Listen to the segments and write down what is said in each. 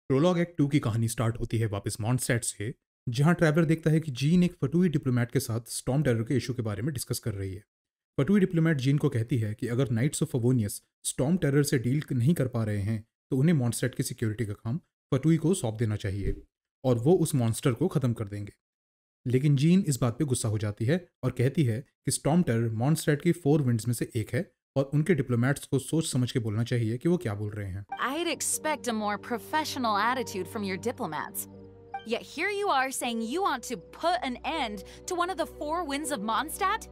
Prologue act 2 की कहानी start होती है वापस मॉन्स्टैट से, जहां ट्रैवलर देखता है कि जीन एक फटुई डिप्लोमेट के साथ स्टॉर्म टेरर के इशू के बारे में डिस्कस कर रही है। फटुई डिप्लोमेट जीन को कहती है कि अगर Knights of Favonius Storm Terror से डील नहीं कर पा रहे हैं तो उन्हें मॉन्स्टैट की सिक्योरिटी का काम फटुई को सौंप देना चाहिए और वो उस मॉन्स्टर को खत्म कर देंगे। लेकिन जीन इस बात पे गुस्सा हो जाती है और कहती है कि स्टॉर्म टेरर मॉन्स्टैट की 4 विंड्स में से एक है और उनके डिप्लोमेट्स को सोच समझ के बोलना चाहिए कि वो क्या बोल रहे हैं। I'd expect a more professional attitude from your diplomats. Yet here you are saying you want to put an end to one of the 4 winds of Mondstadt?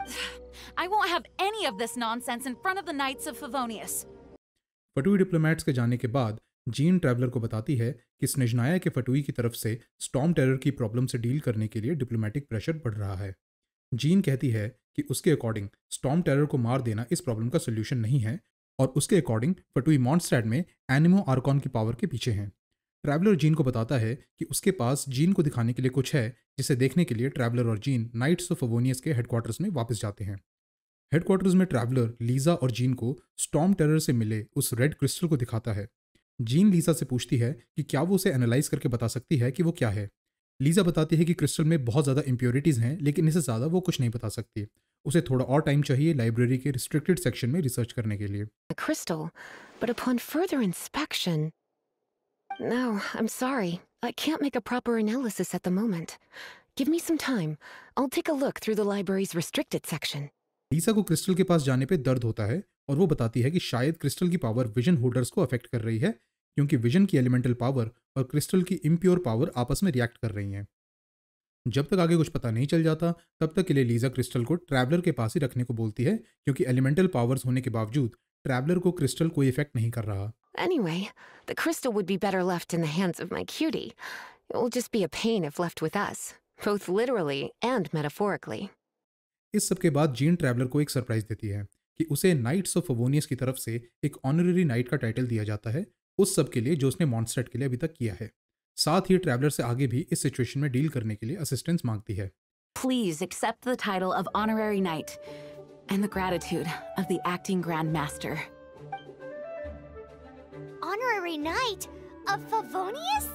I won't have any of this nonsense in front of the Knights of Favonius. Fatui diplomats के जाने के बाद gene traveller को बताती है कि स्नेजनाया के फटुई की तरफ से स्टॉर्म टेरर की प्रॉब्लम से डील करने के लिए डिप्लोमेटिक प्रेशर बढ़ रहा है। जीन कहती है कि उसके अकॉर्डिंग स्टॉर्म टेरर को मार देना इस प्रॉब्लम का सोल्यूशन नहीं है और उसके अकॉर्डिंग फटुई मॉन्स्टैट में एनिमो आर्कॉन की पावर के पीछे हैं। ट्रैवलर जीन को बताता है कि उसके पास जीन को दिखाने के लिए कुछ है, जिसे देखने के लिए ट्रैवलर और जीन नाइट्स ऑफ फवोनियस के हेडक्वार्टर्स में वापस जाते हैं। हेडक्वार्टर्स में ट्रैवलर लीजा और जीन को स्टॉर्म टेरर से मिले उस रेड क्रिस्टल को दिखाता है। जीन लीजा से पूछती है कि क्या वो उसे एनालाइज करके बता सकती है कि वो क्या है। लीजा बताती है कि क्रिस्टल में बहुत ज़्यादा इम्प्योरिटीज़ हैं, लेकिन इससे ज़्यादा वो कुछ नहीं बता सकती। उसे थोड़ा और टाइम चाहिए लाइब्रेरी के रिस्ट्रिक्टेड सेक्शन में रिसर्च करने के लिए। A crystal, but upon further inspection. No, I'm sorry. I can't make a proper analysis at the moment. Give me some time. I'll take a look through the library's restricted section. लीसा को crystal के पास जाने पे दर्द होता है और वो बताती है कि शायद क्रिस्टल की पावर विजन होल्डर्स को अफेक्ट कर रही है, क्योंकि विजन की एलिमेंटल पावर और क्रिस्टल की इम्प्योर पावर आपस में रिएक्ट कर रही हैं। जब तक आगे कुछ पता नहीं चल जाता तब तक के लिए लीजा क्रिस्टल को ट्रैवलर के पास ही रखने को बोलती है, क्योंकि एलिमेंटल पावर्स होने के बावजूद ट्रैवलर को क्रिस्टल कोई इफेक्ट नहीं कर रहा। Anyway, the crystal would be better left in the hands of my cutie. It will just be a pain if left with us, both literally and metaphorically. इस सब के बाद जीन ट्रैवलर को एक सरप्राइज देती है कि उसे नाइट्स ऑफ फवोनियस की तरफ से एक ऑनररी नाइट का टाइटल दिया जाता है उस सब के लिए जो उसने मॉन्स्टैट के लिए अभी तक किया है। साथ ही ट्रैवलर से आगे भी इस सिचुएशन में डील करने के लिए असिस्टेंस मांगती है। Please accept the title of Honorary Knight and the gratitude of the Acting Grand Master. Honorary Knight of Favonius?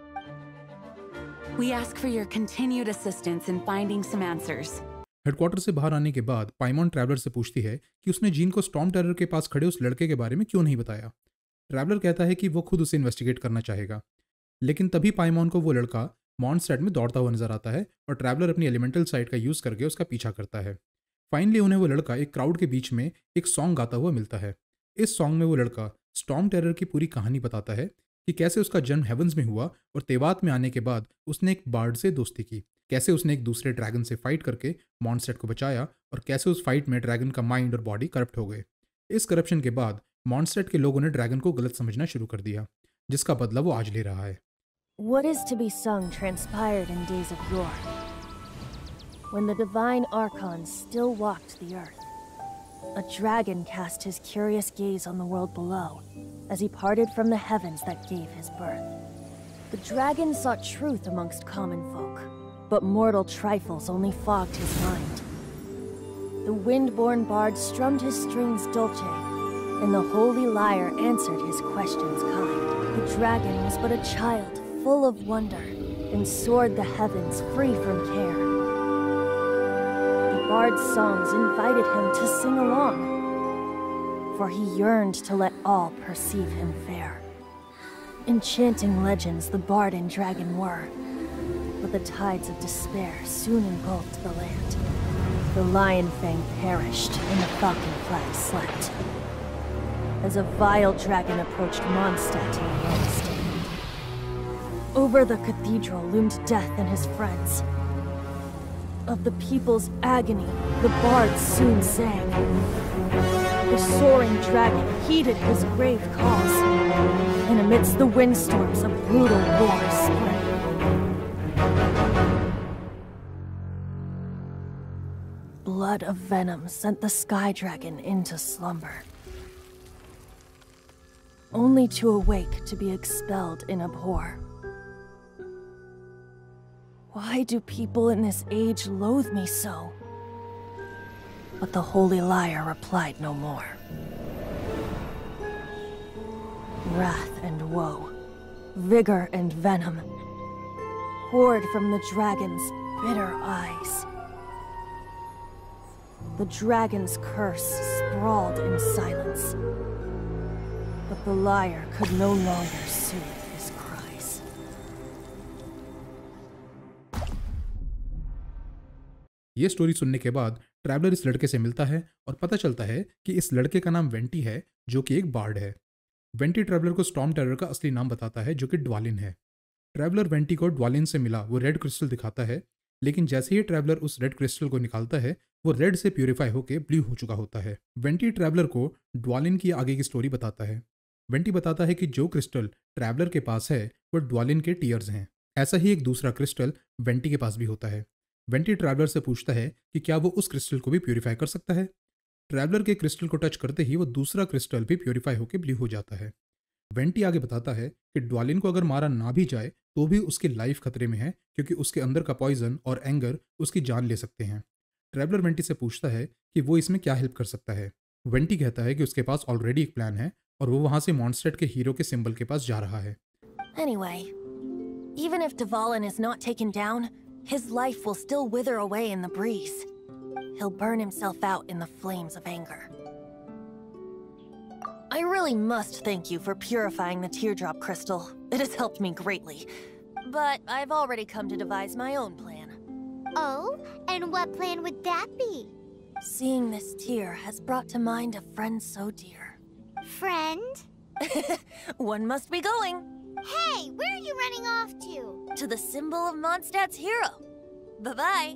We ask for your continued assistance in finding some answers. Headquarter से बाहर आने के बाद पाइमॉन traveller से पूछती है कि उसने जीन को स्टॉर्म टेरर के पास खड़े उस लड़के के बारे में क्यों नहीं बताया। ट्रैवलर कहता है कि वो खुद उसे इन्वेस्टिगेट करना चाहेगा, लेकिन तभी पाइमॉन को वो लड़का मॉन्स्टैट में दौड़ता हुआ नजर आता है और ट्रैवलर अपनी एलिमेंटल साइट का यूज करके उसका पीछा करता है। फाइनली उन्हें वो लड़का एक क्राउड के बीच में एक सॉन्ग गाता हुआ मिलता है। इस सॉन्ग में वो लड़का स्टॉर्म टेरर की पूरी कहानी बताता है कि कैसे उसका जन्म हेवंस में हुआ और तेवात में आने के बाद उसने एक बार्ड से दोस्ती की, कैसे उसने एक दूसरे ड्रैगन से फाइट करके मॉन्स्टैट को बचाया और कैसे उस फाइट में ड्रैगन का माइंड और बॉडी करप्ट हो गए। इस करप्शन के बाद मॉन्स्टैट के लोगों ने ड्रैगन को गलत समझना शुरू कर दिया, जिसका बदला वो आज ले रहा है। What is to be sung transpired in days of yore, when the divine archons still walked the earth. A dragon cast his curious gaze on the world below, as he parted from the heavens that gave his birth. The dragon sought truth amongst common folk, but mortal trifles only fogged his mind. The wind-born bard strummed his strings dulce, and the holy lyre answered his questions kind. The dragon was but a child, full of wonder, and soared the heavens free from care. The bard's songs invited him to sing along, for he yearned to let all perceive him fair. Enchanting legends the bard and dragon were, but the tides of despair soon engulfed the land. The lion fang perished, and the falcon flag slept, as a vile dragon approached Mondstadt in haste. Over the cathedral loomed death and his friends. Of the people's agony, the bards soon sang. The soaring dragon heeded his grave calls, and amidst the windstorms a brutal war spread. Blood of venom sent the sky dragon into slumber, only to awake to be expelled in abhor. Why do people in this age loathe me so? But the holy lyre replied no more. Wrath and woe, vigor and venom, poured from the dragon's bitter eyes. The dragon's curse sprawled in silence, but the liar could no longer soothe his cries. ये story सुनने के बाद traveller इस लड़के से मिलता है और पता चलता है कि इस लड़के का नाम वेंटी है, जो कि एक बार्ड है। वेंटी ट्रैवलर को स्टॉर्म टेरर का असली नाम बताता है, जो कि ड्वालिन है। ट्रैवलर वेंटी को ड्वालिन से मिला वो रेड क्रिस्टल दिखाता है, लेकिन जैसे ही ट्रैवलर उस रेड क्रिस्टल को निकालता है, वो रेड से प्यूरिफाई होकर ब्लू हो चुका होता है। वेंटी ट्रैवलर को ड्वालिन की आगे की स्टोरी बताता है। वेंटी बताता है कि जो क्रिस्टल ट्रैवलर के पास है वो ड्वालिन के टीयर्स हैं। ऐसा ही एक दूसरा क्रिस्टल वेंटी के पास भी होता है। वेंटी ट्रैवलर से पूछता है कि क्या वो उस क्रिस्टल को भी प्यूरिफाई कर सकता है। ट्रैवलर के क्रिस्टल को टच करते ही वो दूसरा क्रिस्टल भी प्यूरिफाई होकर ब्लू हो जाता है। वेंटी आगे बताता है कि ड्वालिन को अगर मारा ना भी जाए तो भी उसकी लाइफ खतरे में है, क्योंकि उसके अंदर का पॉइजन और एंगर उसकी जान ले सकते हैं। ट्रैवलर वेंटी से पूछता है कि वो इसमें क्या हेल्प कर सकता है। वेंटी कहता है कि उसके पास ऑलरेडी एक प्लान है और वो वहां से मॉन्स्टेड के हीरो के सिंबल के पास जा रहा है। Anyway, even if Dvalin is not taken down, his life will still wither away in the breeze. He'll burn himself out in the flames of anger. I really must thank you for purifying the teardrop crystal. It has helped me greatly. But I've already come to devise my own plan. Oh, and what plan would that be? Seeing this tear has brought to mind a friend so dear. Friend? One must be going. Hey, where are you running off to? To the symbol of Mondstadt's hero. Bye-bye.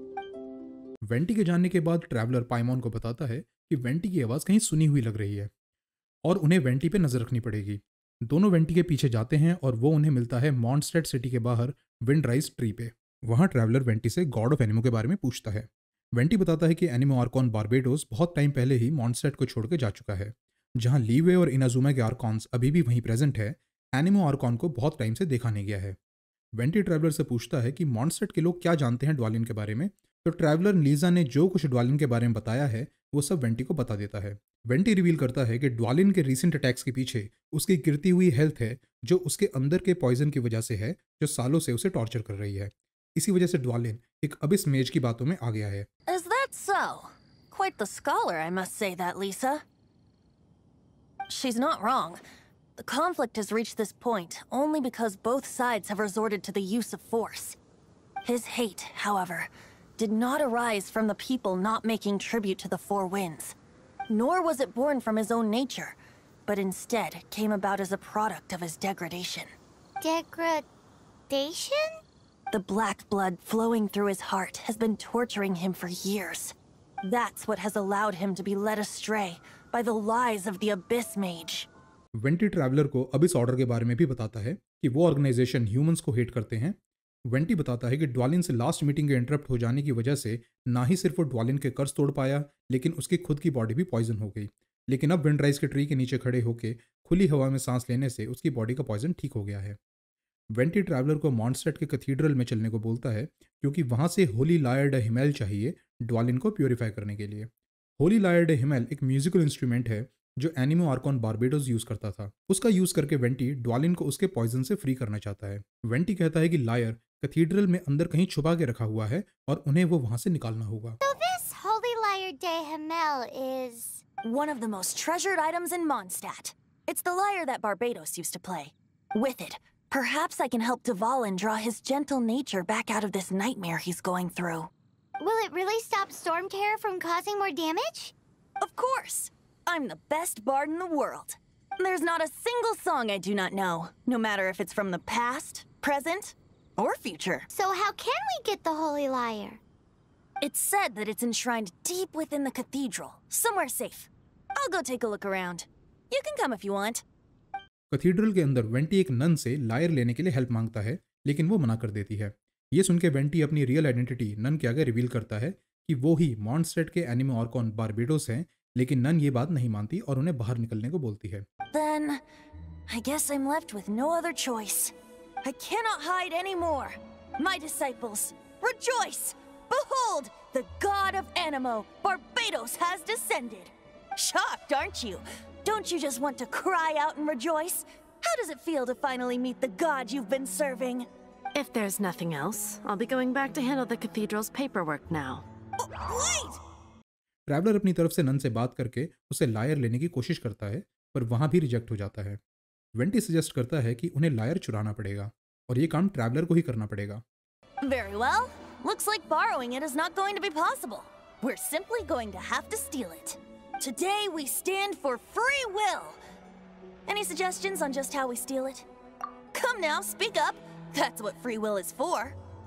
Venti के जानने के बाद traveller पाइमॉन को बताता है कि vanity की आवाज़ कहीं सुनी हुई लग रही है और उन्हें वेंटी पे नजर रखनी पड़ेगी। दोनों वेंटी के पीछे जाते हैं और वो उन्हें मिलता है मॉन्स्टेड सिटी के बाहर विंडराइज ट्री पे। वहाँ ट्रैवलर वेंटी से गॉड ऑफ एनिमो के बारे में पूछता है। वेंटी बताता है कि एनिमो आर्कॉन बारबेडोस बहुत टाइम पहले ही मॉन्स्टेड को छोड़ के जा चुका है। जहाँ लीवे और इनाजुमा के आर्कॉन्स अभी भी वहीं प्रेजेंट है, एनिमो आर्कॉन को बहुत टाइम से देखा नहीं गया है। वेंटी ट्रैवलर से पूछता है कि मॉन्स्टेड के लोग क्या जानते हैं ड्वालिन के बारे में, तो ट्रैवलर लीजा ने जो कुछ ड्वालिन के बारे में बताया है वो सब वेंटी को बता देता है। वेंटी रिवील करता है कि ड्वालिन के रीसेंट अटैक्स के पीछे उसकी गिरती हुई हेल्थ है, जो उसके अंदर के पॉइजन की वजह से है, जो सालों से उसे टॉर्चर कर रही है। इसी वजह से ड्वालिन एक अबिस मेज की बातों में आ गया है। Is that so? Quite the scholar, I must say that, Lisa. She's not wrong. The conflict has reached this point only because both sides have resorted to the use of force. His hate, however, did not arise from the people not making tribute to the Four Winds. Nor was it born from his own nature, but instead came about as a product of his degradation. Degradation? The black blood flowing through his heart has been torturing him for years. That's what has allowed him to be led astray by the lies of the Abyss Mage. Venti traveller को Abyss order के बारे में भी बताता है कि वो organisation humans को हेट करते हैं। वेंटी बताता है कि ड्वालिन से लास्ट मीटिंग के इंटरप्ट हो जाने की वजह से ना ही सिर्फ वो ड्वालिन के कर्ज तोड़ पाया, लेकिन उसकी खुद की बॉडी भी पॉइजन हो गई। लेकिन अब विंडराइज के ट्री के नीचे खड़े होकर खुली हवा में सांस लेने से उसकी बॉडी का पॉइजन ठीक हो गया है। वेंटी ट्रैवलर को मॉन्स्टेड के कैथीड्रल में चलने को बोलता है, क्योंकि वहाँ से होली लायर डे हिमेल चाहिए ड्वालिन को प्योरीफाई करने के लिए। होली लायर डे हिमेल एक म्यूजिकल इंस्ट्रूमेंट है जो एनिमो आर्कॉन बारबेडोस यूज करता था। उसका यूज करके वेंटी ड्वालिन को उसके पॉइजन से फ्री करना चाहता है। वेंटी कहता है कि लायर कैथीड्रल में अंदर कहीं छुपा के रखा हुआ है और उन्हें वो वहां से निकालना होगा। So this Holy Lyre de Himmel is... One of the most treasured items in Mondstadt. It's the lyre that Barbados used to play. With it, perhaps I can help Dvalin draw his gentle nature back out of this nightmare he's going through. Will it really stop Storm Terror from causing more damage? Of course! I'm the best bard in the world. There's not a single song I do not know, no matter if it's from the past, present, or future. So how can we get the Holy Lyre? It's said that it's enshrined deep within the cathedral, somewhere safe. I'll go take a look around. You can come if you want. Cathedral के अंदर vanity एक none से lawyer लेने के लिए help मांगता है, लेकिन वो मना कर देती है। ये सुन के वेंटी अपनी रियल आइडेंटिटी नन के आगे रिवील करता है कि वो ही मॉन्स्टेड के एनिमो आर्कॉन बारबेडोस हैं, लेकिन नन ये बात नहीं मानती और उन्हें बाहर निकलने को बोलती है। Then, I guess I'm left with no other choice. I cannot hide anymore. My disciples, rejoice! Behold, the god of Animo, Barbados, has descended. Shocked, aren't you? Don't you just want to cry out and rejoice? How does it feel to finally meet the god you've been serving? If there's nothing else, I'll be going back to handle the cathedral's paperwork now. Wait! Traveller अपनी तरफ से none से बात करके उसे lawyer लेने की कोशिश करता है, पर वहाँ भी रिजेक्ट हो जाता है। वेंटी सजेस्ट करता है कि उन्हें लायर चुराना पड़ेगा और ये काम ट्रैवलर को ही करना पड़ेगा। Very well. Looks like borrowing it is not going to be possible. We're simply going to have to steal it. Today we stand for free will. Any suggestions on just how we steal it? Come now, speak up. That's what free will is for.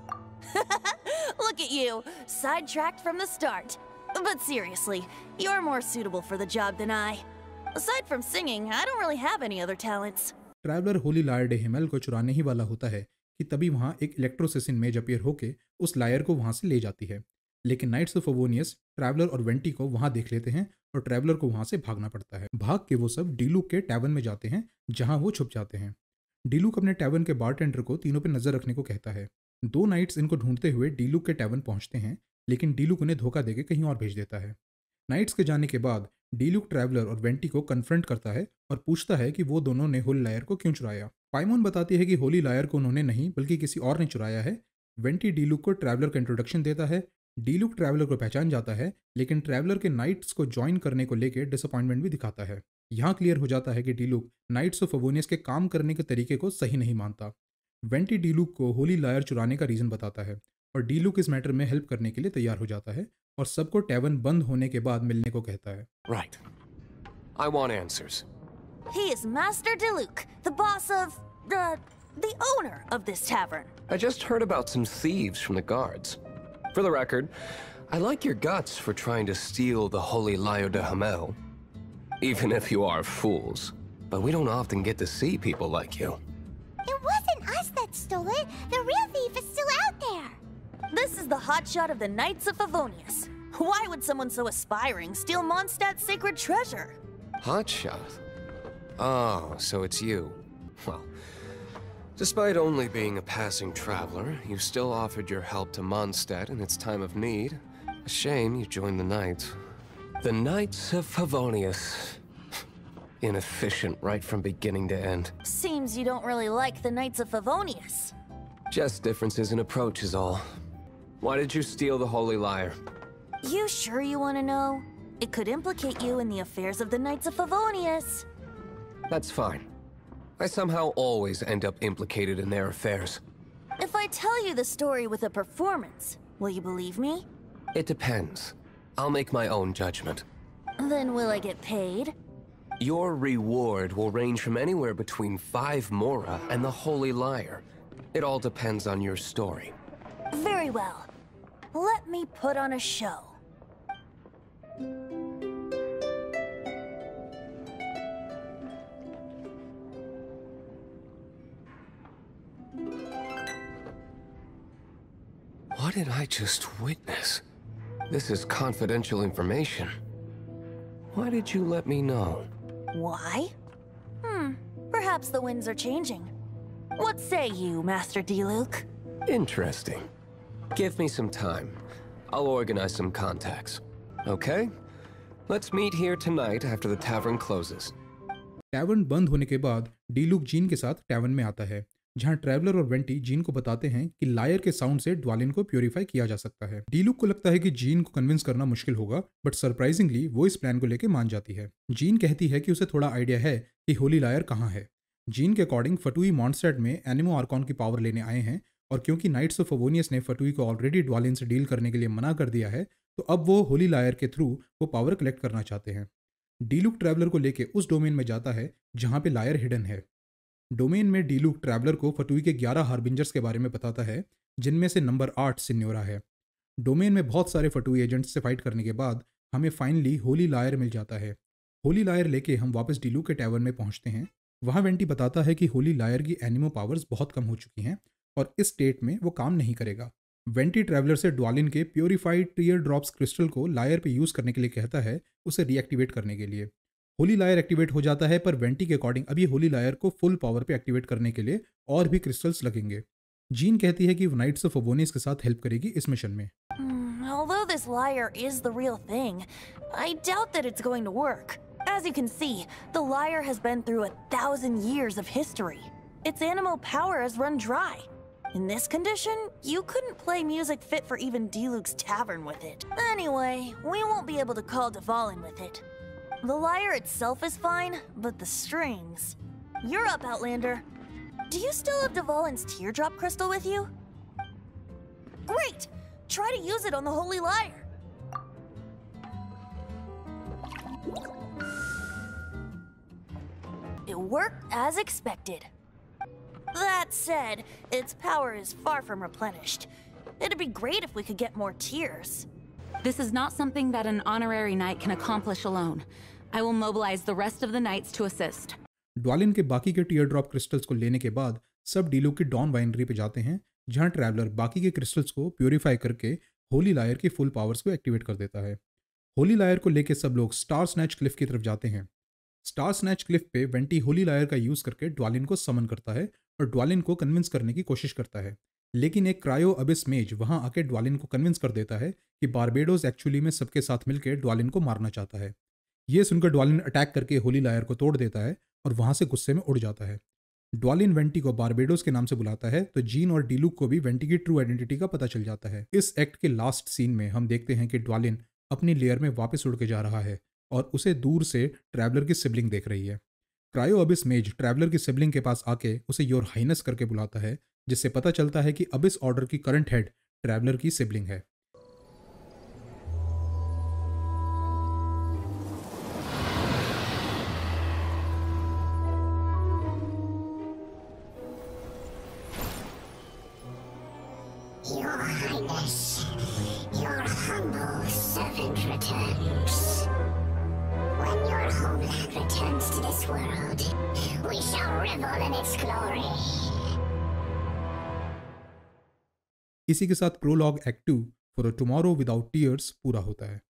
Look at you, sidetracked from the start. But seriously, you're more suitable for the job than I. Aside from singing, I don't really have any other talents. Traveller Holy Lyre der Himmel को चुराने ही वाला होता है कि तभी वहाँ एक इलेक्ट्रोसिसिन मेज अपीयर होके उस लायर को वहाँ से ले जाती है, लेकिन नाइट्स ऑफ अवोनियस ट्रैवलर और वेंटी को वहाँ देख लेते हैं और ट्रैवलर को वहाँ से भागना पड़ता है। भाग के वो सब डीलूक के टैवर्न में जाते हैं जहाँ वो छुप जाते हैं। डीलूक अपने टैवर्न के बारटेंडर को तीनों पे नजर रखने को कहता है। 2 नाइट्स इनको ढूंढते हुए डीलूक के टैवर्न पहुंचते हैं, लेकिन डीलूक उन्हें धोखा देके कहीं और भेज देता है। नाइट्स के जाने के बाद डीलूक ट्रैवलर और वेंटी को कन्फ्रंट करता है और पूछता है कि वो दोनों ने होली लायर को क्यों चुराया। पाइमोन बताती है कि होली लायर को उन्होंने नहीं बल्कि किसी और ने चुराया है। वेंटी डीलूक को ट्रैवलर का इंट्रोडक्शन देता है। डीलूक ट्रैवलर को पहचान जाता है, लेकिन ट्रैवलर के नाइट्स को ज्वाइन करने को लेकर डिसअपॉइंटमेंट भी दिखाता है। यहाँ क्लियर हो जाता है कि डीलूक नाइट्स ऑफ अवोनियस के काम करने के तरीके को सही नहीं मानता। वेंटी डीलूक को होली लायर चुराने का रीजन बताता है और डीलूक इस मैटर में हेल्प करने के लिए तैयार हो जाता है और सबको टैवर्न बंद होने के बाद मिलने को कहता है। Right. I want answers. He is Master Diluc, the boss of the owner of this tavern. I just heard about some thieves from the guards. For the record, I like your guts for trying to steal the Holy Lyre de Hamel. Even if you are fools. But we don't often get to see people like you. It wasn't us that stole it. The real thief is still out there. This is the hotshot of the Knights of Favonius. Why would someone so aspiring steal Mondstadt's sacred treasure? Hotshot? Oh, so it's you. Well, despite only being a passing traveler, you still offered your help to Mondstadt in its time of need. A shame you joined the Knights. The Knights of Favonius. Inefficient right from beginning to end. Seems you don't really like the Knights of Favonius. Just differences in approach is all. Why did you steal the Holy Lyre? You sure you want to know? It could implicate you in the affairs of the Knights of Favonius. That's fine. I somehow always end up implicated in their affairs. If I tell you the story with a performance, will you believe me? It depends. I'll make my own judgment. Then will I get paid? Your reward will range from anywhere between 5 mora and the Holy Lyre. It all depends on your story. Very well. Let me put on a show. What did I just witness? This is confidential information. Why did you let me know? Why? Perhaps the winds are changing. What say you, Master Diluc? Interesting. Give me some time. I'll organize some contacts. Okay? Let's meet here tonight after the tavern closes. Tavern बंद होने के बाद डीलूक gene के साथ tavern में आता है, जहां ट्रैवलर और वेंटी जीन को बताते हैं कि लायर के साउंड से ड्वालिन को प्योरीफाई किया जा सकता है। डीलूक को लगता है कि जीन को कन्विंस करना मुश्किल होगा, बट सरप्राइजिंगली वो इस प्लान को लेकर मान जाती है। जीन कहती है कि उसे थोड़ा आइडिया है कि होली लायर कहाँ है। जीन के अकॉर्डिंग फटुई मॉन्स्टेड में एनिमो आर्कॉन की पावर लेने आए हैं, और क्योंकि नाइट्स ऑफ अवोनियस ने फटुई को ऑलरेडी ड्वालिन से डील करने के लिए मना कर दिया है, तो अब वो होली लायर के थ्रू वो पावर कलेक्ट करना चाहते हैं। डीलूक ट्रैवलर को लेके उस डोमेन में जाता है जहाँ पे लायर हिडन है। डोमेन में डीलूक ट्रैवलर को फटुई के 11 हार्बिंजर्स के बारे में बताता है, जिनमें से नंबर 8 सिन्योरा है। डोमेन में बहुत सारे फटुई एजेंट्स से फाइट करने के बाद हमें फाइनली होली लायर मिल जाता है। होली लायर लेके हम वापस डीलूक के टैवर्न में पहुंचते हैं। वहाँ वेंटी बताता है कि होली लायर की एनिमो पावर्स बहुत कम हो चुकी हैं और इस स्टेट में वो काम नहीं करेगा। वेंटी ट्रैवलर से ड्वालिन के प्योरीफाइड टीयर ड्रॉप्स क्रिस्टल को लायर पे यूज़ करने के लिए कहता है, उसे रीएक्टिवेट करने के लिए। होली लायर एक्टिवेट हो जाता है, पर वेंटी के अकॉर्डिंग अभी होली लायर को फुल पावर पे एक्टिवेट करने के लिए और भी क्रिस्टल्स लगेंगे। जीन कहती है कि वो नाइट्स ऑफ अवोनियस के साथ हेल्प करेगी इस मिशन में। Although this lyre is the real thing, I doubt that it's going to work. As you can see, the Lyre has been through 1,000 years of history. Its animal power has run dry. In this condition, you couldn't play music fit for even Diluc's tavern with it. Anyway, we won't be able to call Dvalin with it. The lyre itself is fine, but the strings... You're up, Outlander. Do you still have Dvalin's teardrop crystal with you? Great! Try to use it on the Holy Lyre. It worked as expected. That said, its power is far from replenished. It'd be great if we could get more tears. This is not something that an honorary knight can accomplish alone. I will mobilize the rest of the knights to assist. ड्वालिन के बाकी के tier drop crystals को लेने के बाद सब डीलुक की don winery पे जाते हैं, जहां ट्रैवलर बाकी के क्रिस्टल्स को प्योरीफाई करके होली लायर की फुल पावर्स को एक्टिवेट कर देता है। होली लायर को लेके सब लोग स्टार स्नैच क्लिफ की तरफ जाते हैं। स्टार स्नैच क्लिफ पे वेंटी होली लायर का यूज करके ड्वालिन को समन करता है और ड्वालिन को कन्विंस करने की कोशिश करता है, लेकिन एक क्रायो अबिस मेज वहां आके ड्वालिन को कन्विंस कर देता है कि बारबेडोस एक्चुअली में सबके साथ मिलकर ड्वालिन को मारना चाहता है। ये सुनकर ड्वालिन अटैक करके होली लायर को तोड़ देता है और वहां से गुस्से में उड़ जाता है। ड्वालिन वेंटी को बारबेडोस के नाम से बुलाता है तो जीन और डीलुक को भी वेंटी की ट्रू आइडेंटिटी का पता चल जाता है। इस एक्ट के लास्ट सीन में हम देखते हैं कि ड्वालिन अपनी लेयर में वापस उड़ के जा रहा है और उसे दूर से ट्रैवलर की सिबलिंग देख रही है। क्रायो अबिस मेज ट्रैवलर की सिबलिंग के पास आके उसे योर हाइनेस करके बुलाता है, जिससे पता चलता है कि अबिस ऑर्डर की करंट हेड ट्रैवलर की सिबलिंग है। Your Highness, your humble servant returns. When your homeland returns to this world, we shall revel in its glory. इसी के साथ prologue act 2 for a tomorrow without tears पूरा होता है।